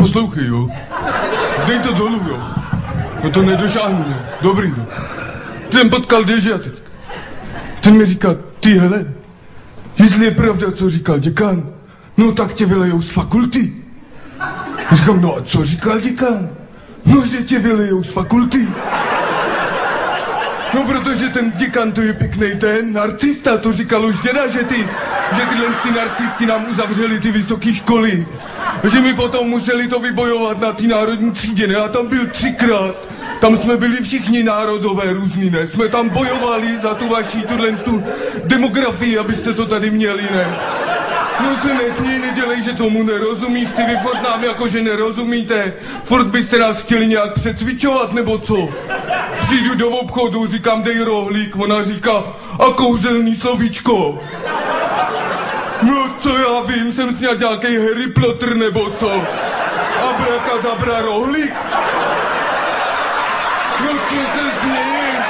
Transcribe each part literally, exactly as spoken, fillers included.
poslouchej, jo. Dej to dolů, jo. No to nedošáhnu, ne. Dobrý, jo. Ten potkal Dežia teď. Ten mi říká, ty hele, jestli je pravda, co říkal děkan, no tak tě vylejou z fakulty. Říkám, no a co říkal děkan? No, že tě vylejou z fakulty. No, protože ten děkan to je pěknej ten narcista, to říkal už děda, že ty, že tyhle ty narcisti nám uzavřeli ty vysoké školy. Že my potom museli to vybojovat na té národní třídě, ne? Já tam byl třikrát. Tam jsme byli všichni národové různý, ne? Jsme tam bojovali za tu vaši tuhle tu demografii, abyste to tady měli, ne? No se nesměj, nedělej, že tomu nerozumíš, ty vy furt nám jakože nerozumíte. Furt byste nás chtěli nějak přecvičovat, nebo co? Přijdu do obchodu, říkám, dej rohlík, ona říká, a kouzelný slovíčko. No co já vím, jsem snad nějaký Harry Potter, nebo co? Abrakadabra rohlík? No co se směješ?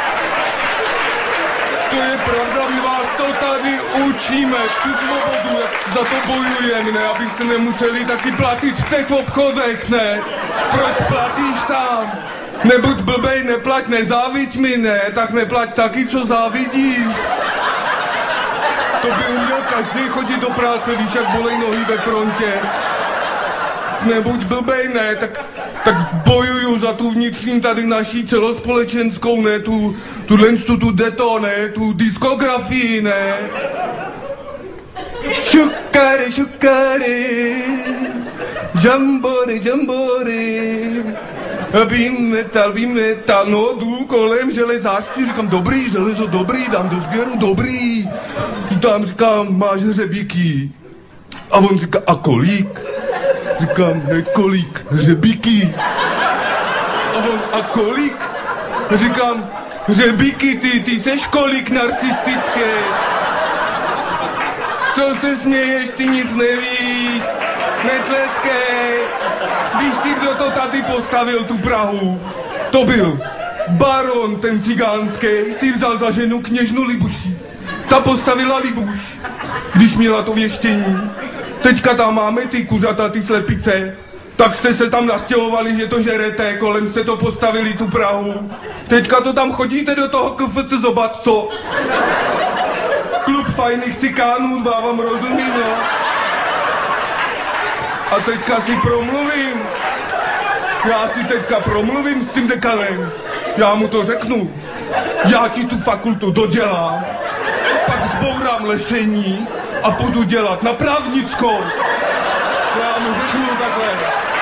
To je pravda, my vás to tady učíme, tu svobodu, za to bojujeme, ne, abyste nemuseli taky platit v těch obchodech, ne? Proč platíš tam? Nebuď blbej, neplať, nezáviď mi, ne, tak neplať taky, co závidíš. To by uměl každý chodit do práce, víš, jak bolej nohy ve frontě. Nebuď blbej, ne, tak, tak bojuju za tu vnitřní tady naší celospolečenskou, ne, tu, tuhle tu, tu deto, ne, tu diskografii, ne. Šukary, šukary, jambory, jambory, beam metal, beam metal, no jdu kolem železářství, říkám, dobrý, železo, dobrý, dám do sběru, dobrý. Tam říkám, máš hřebíky. A on říká, a kolik? Říkám, nekolik, hřebíky. A on, a kolik? Říkám, hřebíky, ty, ty seš kolik narcistické. Co se směješ, ty nic nevíš, netleskej. Víš ty, kdo to tady postavil, tu Prahu? To byl baron, ten cigánský, si vzal za ženu kněžnu Libuši. Ta postavila Libuš, když měla to věštění. Teďka tam máme ty kuřata, ty slepice. Tak jste se tam nastěhovali, že to žerete, kolem jste to postavili, tu Prahu. Teďka to tam chodíte do toho K F C zobat, co? Klub fajných cikánů, dva vám rozumím, no. A teďka si promluvím. Já si teďka promluvím s tím dekanem. Já mu to řeknu. Já ti tu fakultu dodělám, pak zbourám lešení a půjdu dělat na právnickou. Já mu řeknu takhle.